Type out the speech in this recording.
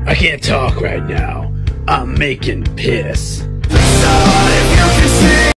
I can't talk right now. I'm making piss.